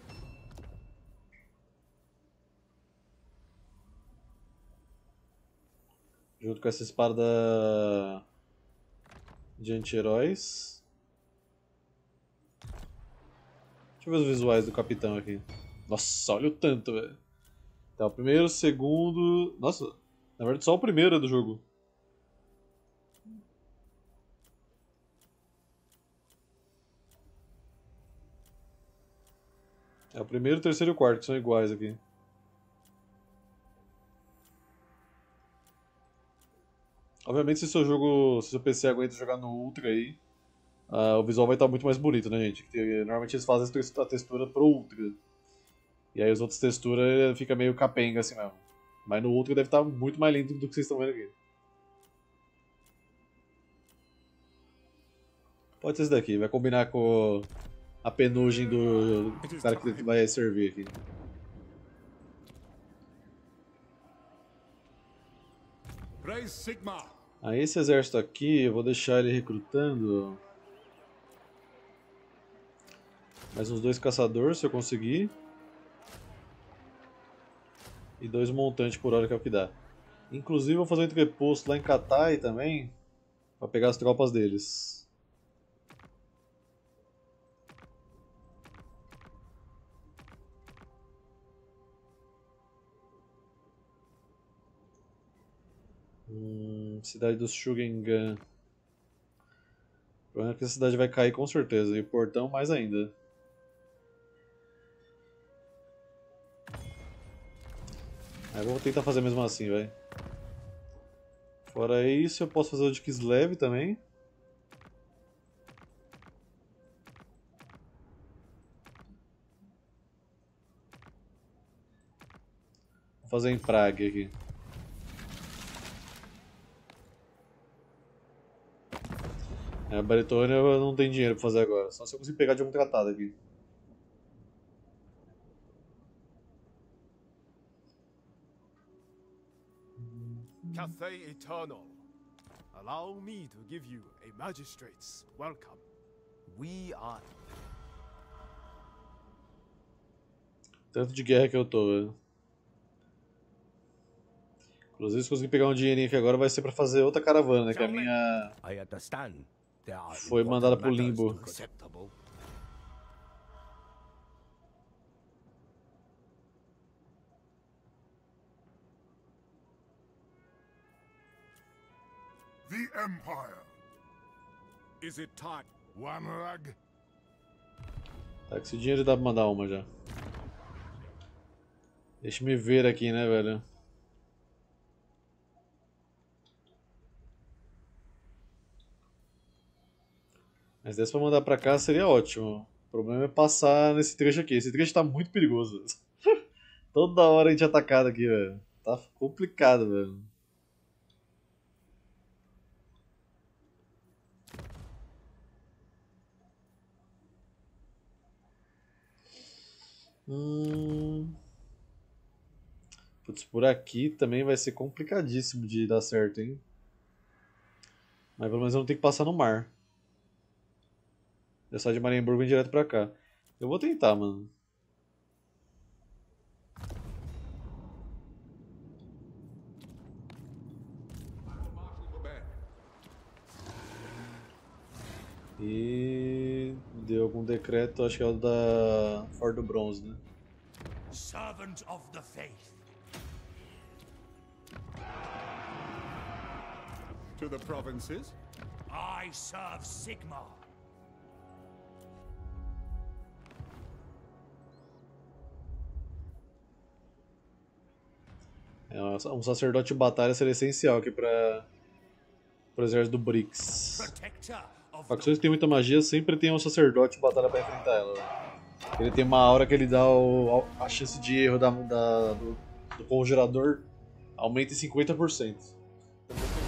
Junto com essa espada de anti-heróis. Deixa eu ver os visuais do capitão aqui. Nossa, olha o tanto, velho. Tá, o primeiro, o segundo... Nossa, na verdade só o primeiro é do jogo. É o primeiro, o terceiro e o quarto que são iguais aqui. Obviamente se o seu PC aguenta jogar no Ultra aí, o visual vai estar muito mais bonito, né, gente? Normalmente eles fazem a textura pro Ultra. E aí as outras texturas fica meio capenga assim mesmo. Mas no Ultra deve estar muito mais lindo do que vocês estão vendo aqui. Pode ser esse daqui, vai combinar com a penugem do cara que vai servir aqui. Praise Sigma. Aí esse exército aqui, eu vou deixar ele recrutando. Mais uns 2 caçadores se eu conseguir. E 2 montantes por hora que é o que dá. Inclusive vou fazer um entreposto lá em Katai também. Pra pegar as tropas deles. Cidade dos Shugengan. O problema é que essa cidade vai cair com certeza. E o portão mais ainda. Aí eu vou tentar fazer mesmo assim, vai. Fora isso, eu posso fazer o de Kislev também. Vou fazer em Praga aqui. A Baritônia eu não tenho dinheiro pra fazer agora, só se eu conseguir pegar de algum tratado aqui. Cathay Eternal, allow me to give you a magistrate's welcome. We are... Tanto de guerra que eu tô, velho. Inclusive, se conseguir pegar um dinheirinho aqui agora, vai ser pra fazer outra caravana, né? Que a minha I understand. There are foi mandada pro important limbo. matters to acceptable. The Empire. Is it time? One rug. Tá, com esse dinheiro dá pra mandar uma já. Deixa me ver aqui, né, velho? Mas desse pra mandar pra cá seria ótimo. O problema é passar nesse trecho aqui. Esse trecho tá muito perigoso. Toda hora a gente é atacado aqui, velho. Tá complicado, velho. Putz, por aqui também vai ser complicadíssimo de dar certo, hein? Mas pelo menos eu não tenho que passar no mar. Eu saio de Marienburg e vem direto pra cá. Eu vou tentar, mano. E deu algum decreto, acho que é o da Ford do Bronze, né? Servant of the faith. To the provinces? I serve Sigma. Um sacerdote de batalha seria essencial aqui para o exército do BRICS. Protector of Facções que tem muita magia sempre tem um sacerdote de batalha para enfrentar ela. Ele tem uma aura que ele dá a chance de erro do conjurador aumenta em 50%.